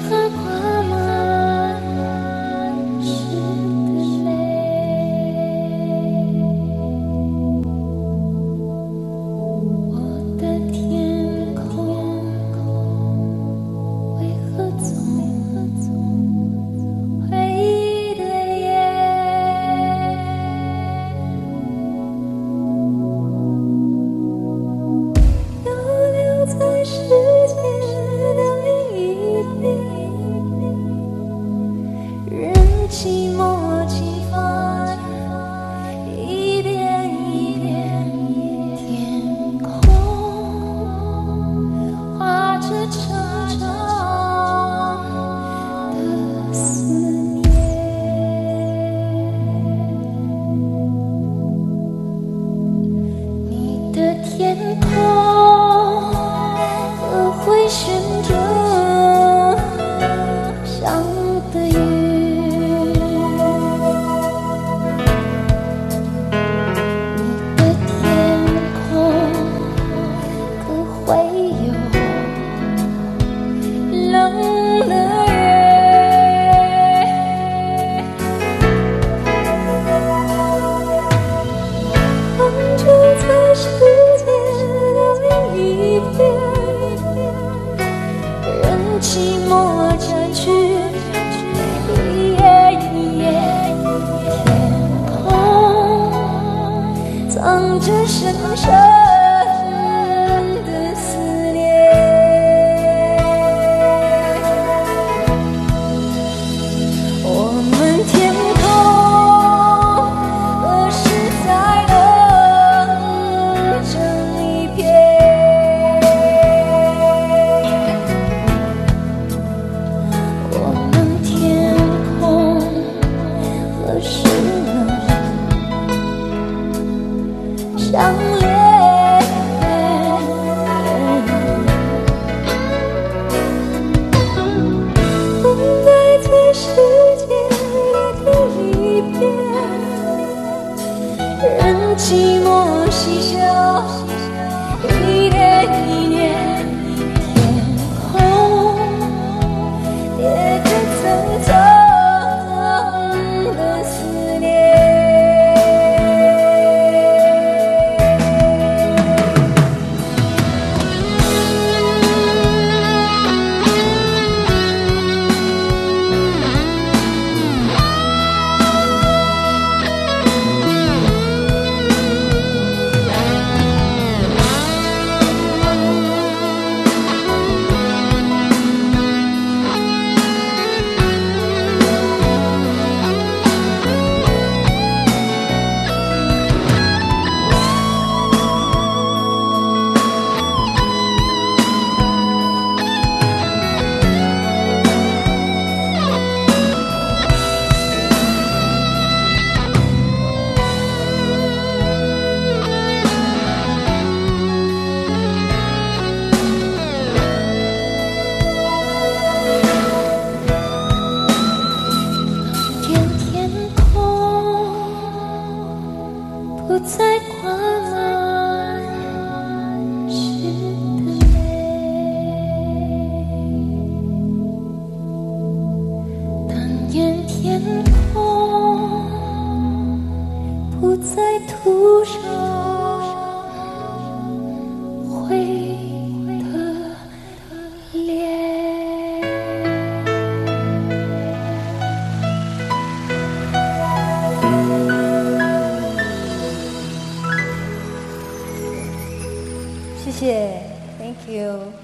何挂满湿的泪？我的天空为何总灰的夜？游流在世界的另一边，任寂寞侵犯，一点一点，天空画着长长的思念。你的天空可会旋转像的云？你的天空可会有冷的月？放逐在世界的另一边，任寂寞占据一夜一夜，天空藏着深深的思念。我们天空何时才能成一片？我们天空何时能相恋？等待在世界的另一边，任寂寞嬉笑，一年一年，天空叠着层层的思念。天空不再挂满湿的泪，但愿天空不再涂上灰的脸。谢谢 ，Thank you。